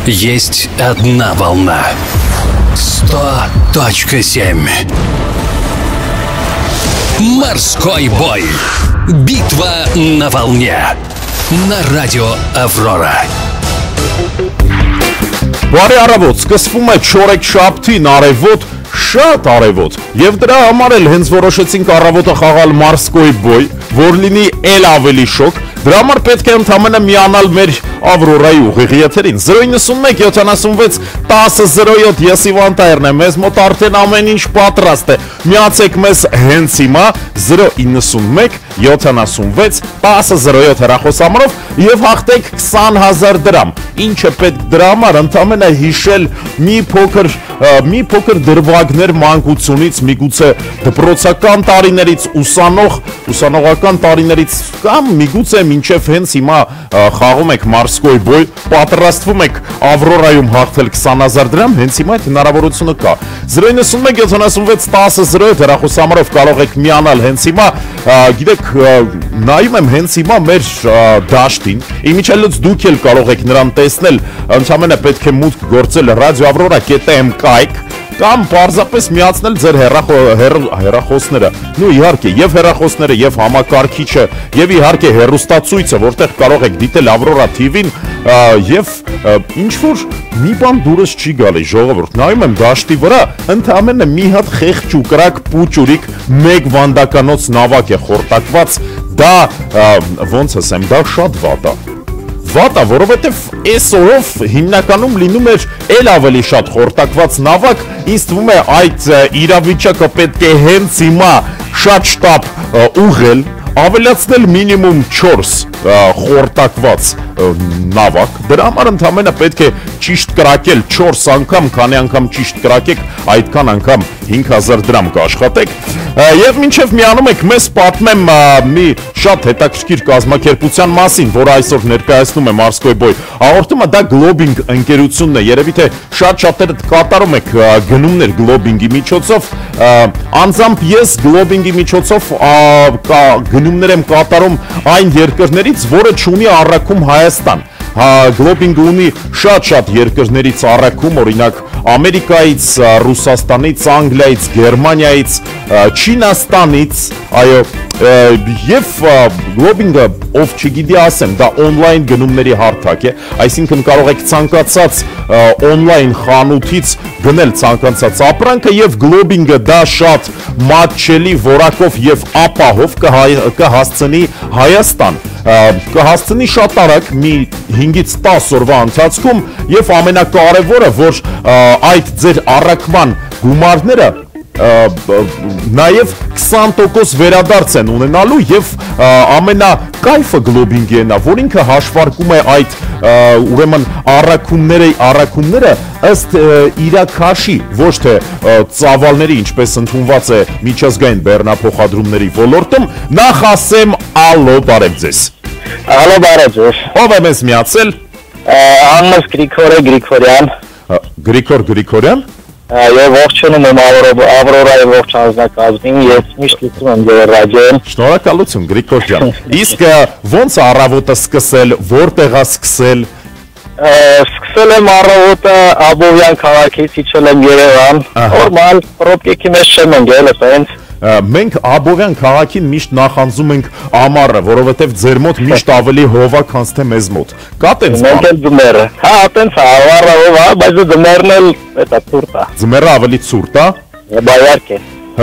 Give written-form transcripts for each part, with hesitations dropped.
Есть одна волна. 100.7. Морской бой. Битва на волне. На радио Аврора. Բարի առավոտ, սկսվում է չորեքշաբթին արևոտ, շատ արևոտ, եւ դրա համար էլ հենց որոշեցինք առավոտը խաղալ Մորսկոյ բոյ, որ լինի էլ ավելի շոկ, դրա համար պետք է ընդամենը միանալ մեր Ավրորայի ուղիղ եթերին 091 76 1007 ես Իվան Տայերն եմ, մեզ մոտ արդեն ամեն ինչ պատրաստ է, միացեք մեզ հենց հիմա 091 76 1007 հեռախոսամարով եւ հաղթեք 20,000 դրամ, ինչը պետք դրա համար ընդամենը հիշել մի փոքր դրվագներ մանկությունից, միգուցե դպրոցական տարիներից, ուսանողական տարիներից կամ միգուցե մինչև հենց հիմա խաղում եք Մորսկոյ բոյ, պատրաստվում եք Ավրորայում հաղթել 20,000 դրամ, հենց հիմա այդ հնարավորությունը կա 091 76 1007 հեռախոսամարով կարող եք միանալ հենց հիմա, գիտեք, նայում եմ հենց հիմա մեր դաշտին, իմիջիայլոց դուք էլ կարող եք նրան տեսնել, ընդամենը պետք է մուտք գործել radioavrora.am կայք կամ պարզապես միացնել ձեր հեռախոսները, նու իհարկե եւ հեռախոսները եւ համակարգիչը եւ իհարկե հեռուստացույցը, որտեղ կարող եք դիտել Avrora TV-ին եւ ինչ որ մի բան դուրս չի գալի ժողովուրդ, նայում եմ դաշտի վրա, ընդամենը մի հատ խեղճ ու կրակ պուճուրիկ մեկ վանդականոց նավակ է խորտակված, դա ոնց ասեմ, դա շատ վատ է, որովհետև այս օրով հիմնականում լինում էր էլ ավելի շատ խորտակված նավակ, ինձ թվում է այդ իրավիճակը պետք է հենց հիմա շատ շտապ ուղղել, ավելացնել մինիմում 4 խորտակված նավակ, դրա համար ընդամենը պետք է ճիշտ կրակել 4 անգամ, քանի անգամ ճիշտ կրակեք, այդքան անգամ 5,000 դրամ կաշխատեք եւ մինչեւ միանում եք մեզ պատմեմ մի շատ հետաքրքիր կազմակերպության մասին, որը այսօր ներկայացնում է Մորսկոյ բոյ, հաղորդումը դա Globing ընկերությունն է, երևի թե շատ-շատերը կատարում եք գնումներ Globing-ի միջոցով, անձամբ ես Globing-ի միջոցով գնումներ եմ կատարում այն երկրներից, որը չունի առաքում Հայաստան, Globing ունի շատ երկրներից առաքում, օրինակ Ամերիկայից, Ռուսաստանից, Անգլիայից, Գերմանիայից, Չինաստանից, այո, եւ Globing-ը, ով չգիտի ասեմ, դա on-line գնումների հարթակ է, այսինքն կարող եք ցանկացած on-line խանութից գնել ցանկացած ապրանքը եւ Globing-ը դա շատ մատչելի որակով եւ ապահով կհասցնի Հայաստան, կհասցնի շատ արագ մի 5-ից 10 օրվա ընթացքում եւ ամենակարևորը, որ այդ ձեր առաքման գումարները նաև 20% վերադարձ են ունենալու եւ ամենակայֆը Globing-ի է նա, որ ինքը հաշվարկում է այդ ուրեմն առաքումները ըստ իրաքաշի, ոչ թե ծավալների, ինչպես ընդունված է միջազգային բեռնափոխադրումների ոլորտում, նախ ասեմ ալո, բարև ձեզ։ Ալո, բարև ձեզ։ Ով է մեզ միացել։ Աննոս Գրիգորյան։ Գրիգորյան։ Եվ ողջունում եմ Ավրորայի ողջ անձնակազմին, ես միշտ լսում եմ ձեր ռադիոն։ Շնորհակալություն Գրիգոր ջան։ Իսկ ոնց առավոտը սկսել, որտեղ է սկսել։ Սկսել եմ առավոտը Աբովյան քաղաքից, իջել եմ Երևան, նորմալ, պրոբլեմի մեջ չեմ ընկել, այտենց։ Մենք Աբովյան քաղաքին միշտ նախանձում ենք ամառը, որովհետև ձեր մոտ միշտ ավելի հով է, քան թե մեզ մոտ։ Կա տենց բան։ Մենք էլ ձմեռը։ Հա, տենց է, ավառը հով է, բայց ձմեռն էլ էտա ցուրտ է։ Ձմեռը ավելի ցուրտ է։ Բայարք է։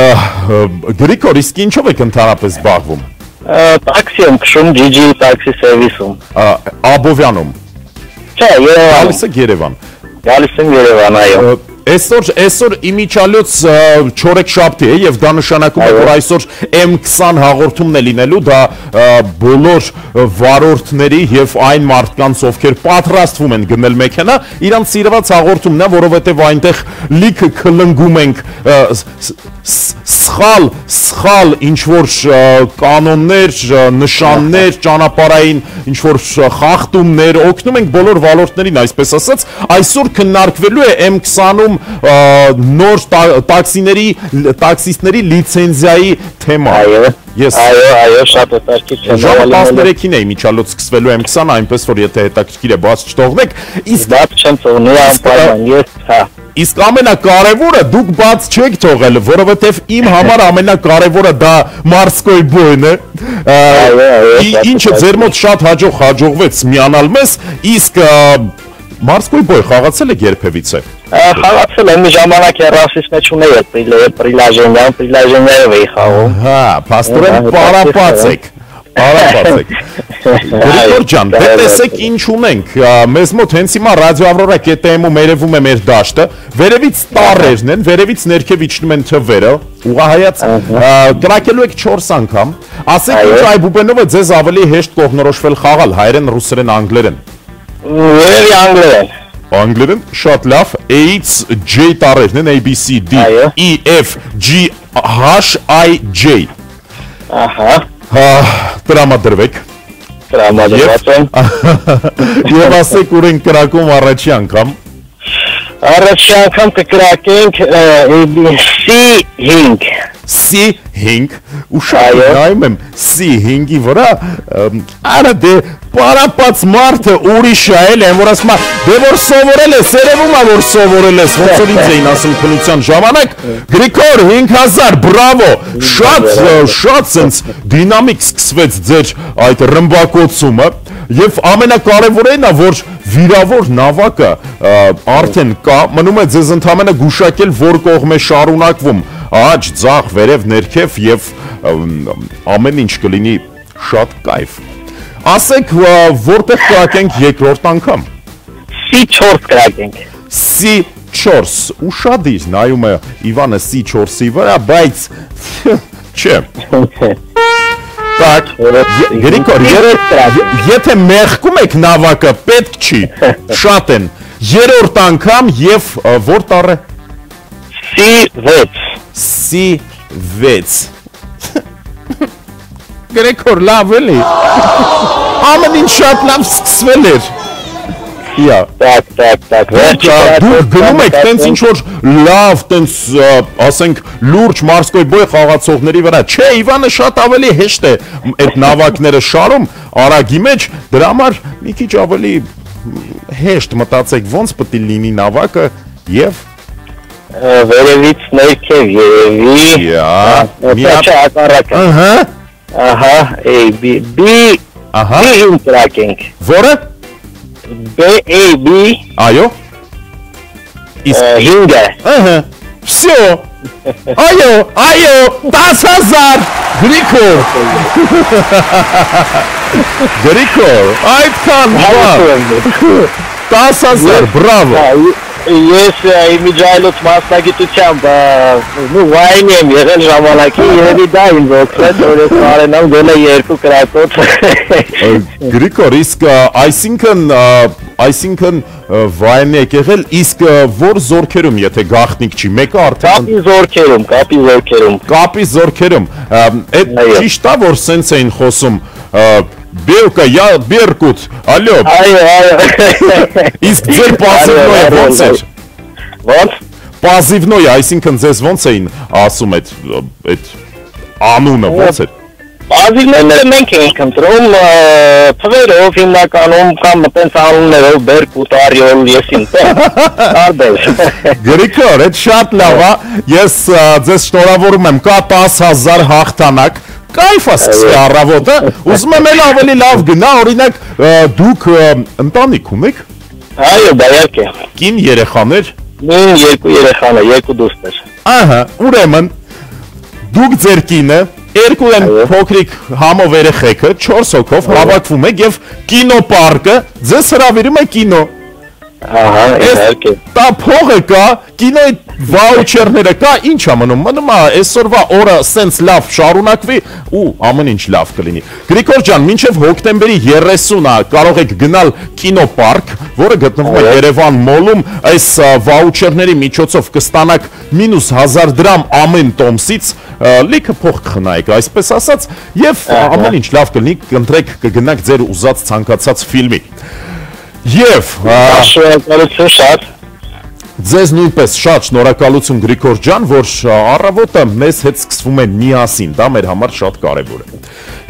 Գրիգոր, իսկ ինչով եք ընդհանրապես զբաղվում։ Տաքսի եմ քշում, GG տաքսի սերվիսում։ Աբովյանում։ Չէ, Երևան։ Գալիս եք Երևան։ Գալիս եմ Երևան, այո։ Այսօր իմիջիայլոց չորեքշաբթի է եւ դա նշանակում է, որ այսօր M20 հաղորդումն է լինելու, դա բոլոր վարորդների եւ այն մարդկանց, ովքեր պատրաստվում են գնել մեքենա, իրանց սիրված հաղորդումն է, որովհետեւ այնտեղ լիքը քլնգում ենք սխալ ինչ որ կանոններ, նշաններ, ճանապարհային ինչ որ խախտումներ, օգնում ենք բոլոր ոլորտներին, այսպես ասած, այսօր քննարկվելու է M20-ում նոր տաքսիստների լիցենզիայի թեման։ Այո, շատ հետաքրքիր է։ Ժամը 13-ին է միջալոց սկսվելու M20, այնպես որ եթե հետաքրքիր է, բաց չթողնեք։ Իսկ բաց չեմ թողնի անպայման, ես, հա։ Իսկ ամենակարևորը դուք բաց չեք թողել, որովհետև իմ համար ամենակարևորը դա Մարսկոյ բոյն է։ Ինչը ձեր մոտ շատ հաջողվեց միանալ մեզ, իսկ Մարսկոյ բոյ խաղացել եք երբևիցե։ Խաղացել եմ մի ժամանակ հեռասիս մեջ ունեի պրիլաժեններով էի խաղում։ Հա, փաստորեն պարապած եք։ Գրիգոր ջան, դե տեսեք ինչ ունենք, մեզ մոտ հենց հիմա Ռադիո Ավրորա KTM-ում երևում է մեր դաշտը, վերևից տառերն են, վերևից ներքև իջնում են թվերը, ուղղահայաց կրակելու եք 4 անգամ, ասեք ինչ այբուբենով է ձեզ ավելի հեշտ կողնորոշվել խաղալ, հայերեն, ռուսերեն, անգլերեն։ Երևի անգլերեն։ Անգլերեն, շատ լավ, A-ից J տառերն են, A, B, C, D, E, F, G, H, I, J։ Ահա, տրամադրվեք։ Տրամադրված եմ։ Եվ ասեք ուր են կրակում առաջի անգամ։ Առաջի անգամ կկրակենք C5։ C5, ու շատ նայում եմ C5-ի վրա, արա դե պարապած մարդը ուրիշ է էլ եմ, որ ասում դե որ սովորել ես, երևում է որ սովորել ես, ոնց որ ինձ էին ասում քնության ժամանակ, Գրիգոր 5000, բրավո, շատ սենց դինամիկ սկսվեց ձեր այդ ռմբակոծումը, և ամենակարևորն է, որ վիրավոր նավակը արդեն կա, մնում է ձեզ ընդամենը գուշակել, որ կողմ է շարունակվում, աջ, ձախ, վերև, ներքև և ամեն ինչ կլինի շատ կայվ։ Ասեք, որտեղ կրակենք երկրորդ անգամ։ C4 կրակենք։ C4, ու շատ իր, նայում է Իվանը C4-ի վրա, բայց չէ։ Так, Գրիգոր, եթե մեղքում եք նավակը, պետք չի, շատ են, երորդ անգամ և որ տառ է։ C6։ C6 Գրիգոր, լավ էլի, ամեն ինչ շատ լավ սկսվել էր։ Դուք գնում եք տենց ինչ-որ լավ, տենց, ասենք, լուրջ Մարսկոյ բոյ խաղացողների վրա, չէ, Իվանը շատ ավելի հեշտ է այդ նավակները շարում, արագի մեջ, դրա համար մի քիչ ավելի հեշտ մտածեք, ոնց պետք է լինի նավակը և վերևից ներքև երևի, չէ ակարակը, ահա, B-ին կրակենք, որը? B-A-B, այո, հինգը, վսյո, այո, 10,000, Գրիգոր, այդքան բան, 10,000, բրավո։ Ես իմիջայլոց մասնագիտությամբ վայնի եմ եղել ժամանակի, երևի դա ինձ օգնեց, որ ես կարենամ գոնե 2 կրակոց։ Գրիգոր, իսկ այսինքն վայնի եք եղել, իսկ որ զորքերում, եթե գաղտնիք չի, մեկը արդեն… Կապի զորքերում, այդ ճիշտ է, որ սենց էին խոսում, Բելկա, я Беркут, ալո։ Այո։ Իսկ ձեր պազիվնոյը ոնց էր։ Ոնց։ Պազիվնոյը, այսինքն ձեզ ոնց էին ասում այդ անունը ոնց էր։ Պազիվնոյը մենք էինք ընտրում թվերով հիմնականում կամ տենց անուններով Բերկուտ, Արիոլ, եսին տարբեր։ Գրիգոր, այդ շատ լավ է, ես ձեզ շնորհավորում եմ, կա 10,000 հաղթանակ։ Կայֆ է սկսվի առավոտը, ուզում եմ էլ ավելի լավ գնա, օրինակ դուք ընտանիք ունեք։ Այո, բայակ է։ Կին երեխաներ։ Մին 2 երեխան է, 2 դուստր։ Ահա, ուրեմն, դուք ձեր կինը, 2 են փոքրիկ համով երեխեքը, 4 հոգով հավաքվում եք և կինոպարկը ձեզ հրավիրում է կինո։ Ահա, իհարկե։ Դա փողը կա, կինոյի վաուչերները կա, ինչ ա մնում է այսօրվա օրը սենց լավ շարունակվի ու ամեն ինչ լավ կլինի։ Գրիգոր ջան, մինչև հոկտեմբերի 30-ը կարող եք գնալ կինոպարկ, որը գտնվում է Երևան մոլում, այս վաուչերների միջոցով կստանաք -1000 դրամ ամեն տոմսից, լիքը փող կխնայեք, այսպես ասած, եւ ամեն ինչ լավ կլինի, կընտրեք կգնաք ձեր ուզած ցանկացած ֆիլմի։ Եվ շնորհակալություն շատ։ Ձեզ նույնպես շատ շնորհակալություն Գրիգոր ջան, որ առավոտը մեզ հետ սկսվում է միասին, դա մեր համար շատ կարևոր է։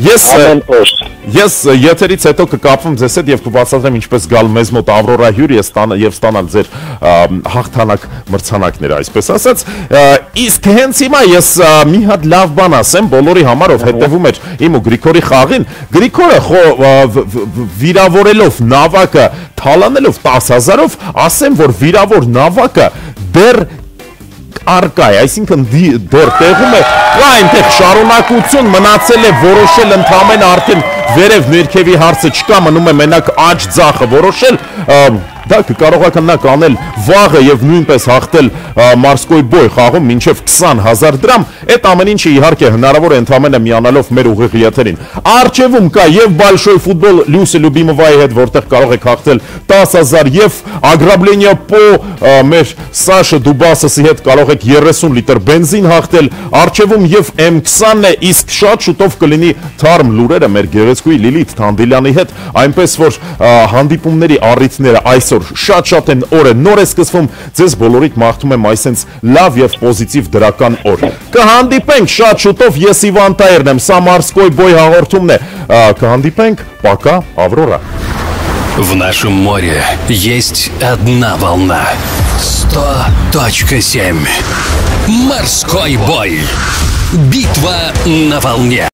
Ես եթերից հետո կկապվեմ ձեզ հետ եւ կբացատրեմ ինչպես գալ մեզ մոտ Ավրորա հյուր եւ ստանալ ձեր հաղթանակ մրցանակները, այսպես ասած։ Իսկ հենց հիմա ես մի հատ լավ բան ասեմ բոլորի համար, ով հետևում էր իմ ու Գրիգորի խաղին։ Գրիգորը վիրավորելով նավակը, թալանելով 10,000-ով, ասեմ, որ վիրավոր նավակը դեռ արկա է, այսինքն դեռ տեղում է, կա այնտեղ շարունակություն, մնացել է որոշել ընդամենը արդեն վերև ներքևի հարցը չկա, մնում է մենակ աջ ձախը որոշել, դա կկարողանաք անել վաղը եւ նույնպես հաղթել Մարսկոյ բոյ խաղում մինչեւ 20,000 դրամ, այդ ամեն ինչը իհարկե հնարավոր է ընդամենը միանալով մեր ուղիղ եթերին։ Արջևում կա եւ Большой футбол Լյուսի Լյուբիմովայի հետ, որտեղ կարող եք հաղթել 10,000 եւ Ограбление по մեր Սաշա Դուբասասի հետ կարող եք 30 լիտր բենզին հաղթել, արջևում եւ M20-ն է, իսկ շատ շուտով կլինի թարմ լուրերը մեր գեղեցկուի Լիլիթ Թանդիլյանի հետ, այնպես որ հանդիպումների առիթները այսօր շատ են օրը նոր է սկսվում, ձեզ բոլորիդ մաղթում եմ այսենց լավ եւ պոզիտիվ դրական օր։ Կհանդիպենք շատ շուտով, ես Իվան Տայերն եմ, սա Մարսկոյ բոյ հաղորդումն է, կհանդիպենք, пока, Аврора։ В нашем море есть одна волна. 100.7. Морской бой. Битва на волне.